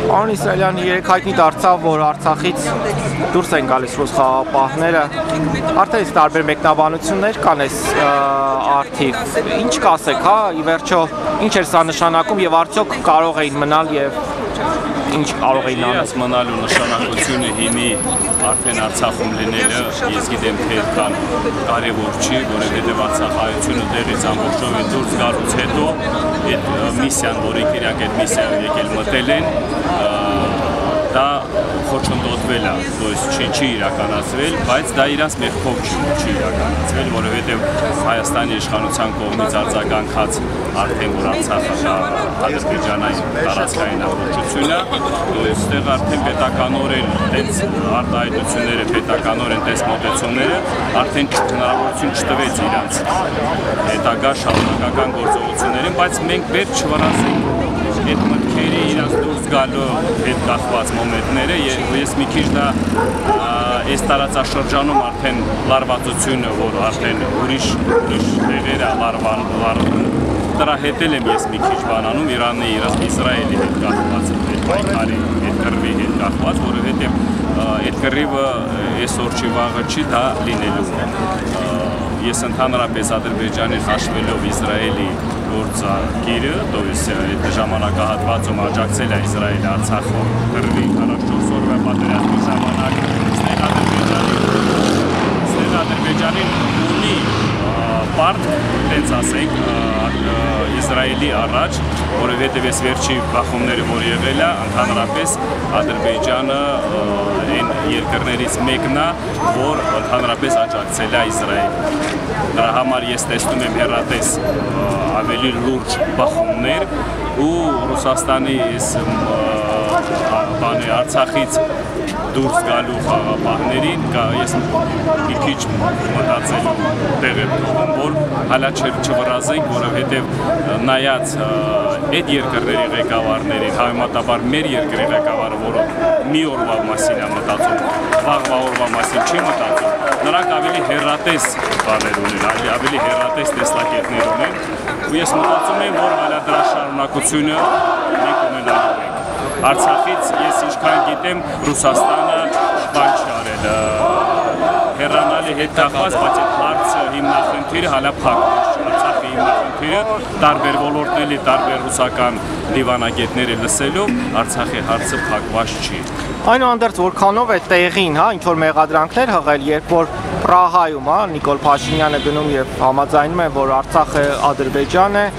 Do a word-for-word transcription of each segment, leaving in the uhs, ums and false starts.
Պարոն Իսրայելյան, երեք հայտնի դարձավ, որ Արցախից դուրս են գալիս ռուս խաղապահները, արդեն իսկ տարբեր մեկնաբանություններ կան այս առթիվ, ինչ կասեք, հա, ի վերջո, ինչ էր սա նշանակում և արդյոք կարող էին մնալ և ինչ կարող էին անել։ Իրաց մնալու նշանակությունը հիմի արդեն Արցախում լինելը, ես գիտեմ թե այդքան կարևոր չի, որովհետև արցախայությունը տեղից ամբողջովին դուրս գալուց հետո այդ միսիան, որ իրանք այդ միսիայով եկել մտել են, դա խոչընդոտվել է, չի չի իրականացվել, բայց դա իրանց մեղքով չի իրականացվել, որովհետև Հայաստանի իշխանության կողմից արձագանքած արդեն որ Արցախը ադրբեջանային տարածքային ամբողջություն է, այստեղ արդեն պետականորեն տենց արտահայտությունները, պետականորեն տես մոտեցումները արդեն հնարավորություն չտվեց իրանց հետագա շարունակական գործողություններին, բայց մենք վեր չվրացենք այդ մտքերի իրանց դուրս գալու հետ կախված մոմենտները, ես մի քիչ դա այս տարածաշրջանում արդեն լարվածությունը, որ արդեն ուրիշ տեղեր է լարվան, դրա հետել եմ ես մի քիչ բանանում Իրանի, Իսրայելի հետ կախված, այդ պայքարի, այդ կռվի հետ կախված, որովհետև այդ կռիվը այսօր չի վաղը չի դա լինելու։ Ես ընդհանրապես Ադրբեջանի հաշվելով Իսրայելի գործակիրը, то есть այդ ժամանակահատվածում աջակցել է Իսրայելը Արցախում կռվի քառասուն օրվա պատերազմի ժամանակ, ստեղ Ադրբեջանին ունի պարտ, տենց ասենք, Իսրայելի առաջ, որովհետև այս վերջի բախումները, որ եղել է, ընդհանրապես Ադրբեջանը այն երկրներից մեկն է, որ ընդհանրապես աջակցել է Իսրայելին։ Դրա համար ես տեսնում եմ հեռատես ավելի լուրջ բախումներ ու Ռուսաստանի Արցախից դուրս գալու խաղապահներին ես մի քիչ մտածելու տեղ եմ թողում, որ հալա չվրազենք, որովհետև նայած այդ երկրների ղեկավարներին, համեմատաբար մեր երկրի ղեկավարը, որը մի օրվա մասին է մտածում, վաղվա օրվա մասին չի մտածում, նրանք ավելի հեռատես բաներ ունեն, ավելի հեռատես տեսակետներ ունեն, ու ես մտածում եմ, որ հալա դրա շարունակությունը մենք ունենալու ենք։ Արցախից ես ինչքան գիտեմ Ռուսաստանը բան չի արել հեռանալի հետ կախված, բայց այդ հարցը հիմնախնդիրը հալա փակ չի, Արցախի հիմնախնդիրը տարբեր ոլորտների, տարբեր ռուսական դիվանագետները լսելով Արցախի հարցը փակված չի։ Այնուհանդերձ որքանով է տեղին, հա, ինչ որ մեղադրանքներ հղել, երբ որ Պրահայում, հա, Նիկոլ Փաշինյանը գնում եւ համաձայնում է, որ Արցախը Ադրբեջան է,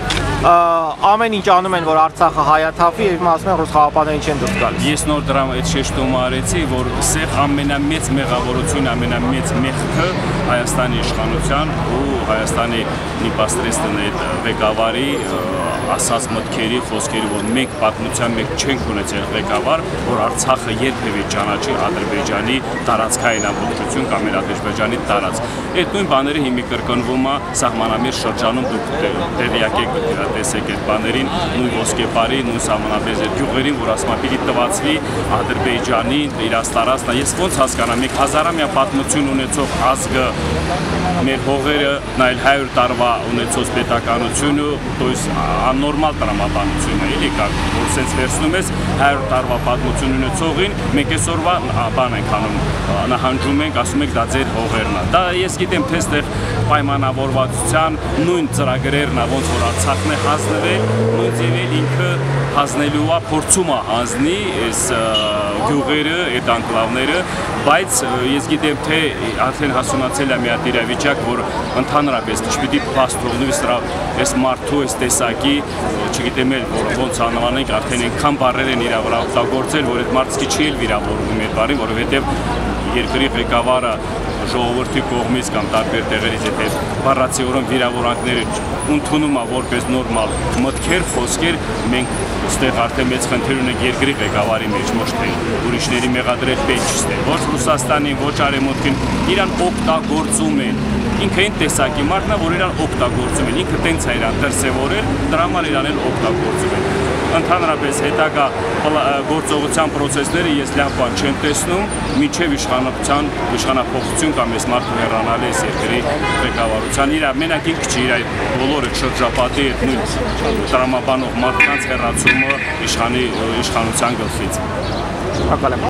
ամեն ինչ անում են, որ Արցախը հայաթափի եւ ասում են ռուս խաղապահներին չեն դուրս գալիս։ Ես նոր դրա այդ շեշտումը արեցի, որ սեղ ամենամեծ մեղավորությունը, ամենամեծ մեղքը Հայաստանի իշխանության ու Հայաստանի նիպաստրեստն այդ ղեկավարի ասած մտքերի, խոսքերի, որ մենք պատմության մենք չենք ունեցել ղեկավար, որ Արցախը երբևէ ճանաչի Ադրբեջանի տարածքային ամբողջություն կամ Ադրբեջանի տարածք։ Այդ նույն բաները հիմի կրկնվում է սահմանամերձ շրջանում, դուք տեղյակ եք տեսեք այդ բաներին, նույն ոսկեպարի, նույն սահմանամերձ գյուղերին, որ ասում է պիտի տվացվի Ադրբեջանի իրաց տարածքն, ես ոնց հասկանամ, մենք հազարամյա պատմություն ունեցող ազգը, մեր հողերը, նայել հայր տարվա ունեցող պետականությունը, то есть աննորմալ տրամաբանություն է, էլի կա, որ սենց վերցնում ես հայր տարվա պատմություն ունեցողին, մենք այսօրվա բան ենք անում, նահանջում ենք, ասում ենք դա ձեր հողերն է։ Դա ես գիտեմ թե այստեղ պայմանավորվածության նույն ծրագրերն է, ոնց որ Արցախն է հանձնվել, նույն ձևել ինքը հանձնելու է, փորձում է հանձնի այս գյուղերը, այդ անկլավները, բայց ես գիտեմ թե արդեն հասունացել է մի հատ իրավիճակ, որ ընդհանրապես չպիտի փաստ թողնի այս մարդու այս տեսակի, չգիտեմ էլ որ ոնց անվանենք, արդեն այնքան բառեր են իր վրա օգտագործել, որ այդ մարդը չի էլ վիրավորվում այդ բառին, որովհետև երկրի ղեկավարը ժողովրդի կողմից կամ տարբեր տեղերից եթե բառացիորեն վիրավորանքները ընդունում է որպես նորմալ մտքեր, խոսքեր, մենք այստեղ արդեն մեծ խնդիր ունենք երկրի ղեկավարի մեջ, ոչ թե ուրիշների մեղադրել պետք չէ, ոչ Ռուսաստանին, ոչ Արևմուտքին, իրան օգտագործում են։ Ինքը այն տեսակի մարդն է, որ իրան օգտագործում են, ինքը տենց է իրան դրսևորել, դրա համար իրան էլ օգտագործում են։ ընդհանրապես հետագա գործողության process-ները ես լավ բան չեմ տեսնում, մինչև իշխանության իշխանափոխություն կամ այս մարդը հեռանալ է այս երկրի ղեկավարության։ Իր մենակ ինքը չի, իր բոլորը շրջապատի այդ նույն տրամաբանող մարդկանց հեռացումը իշխանի իշխանության գլխից։ Շնորհակալ եմ։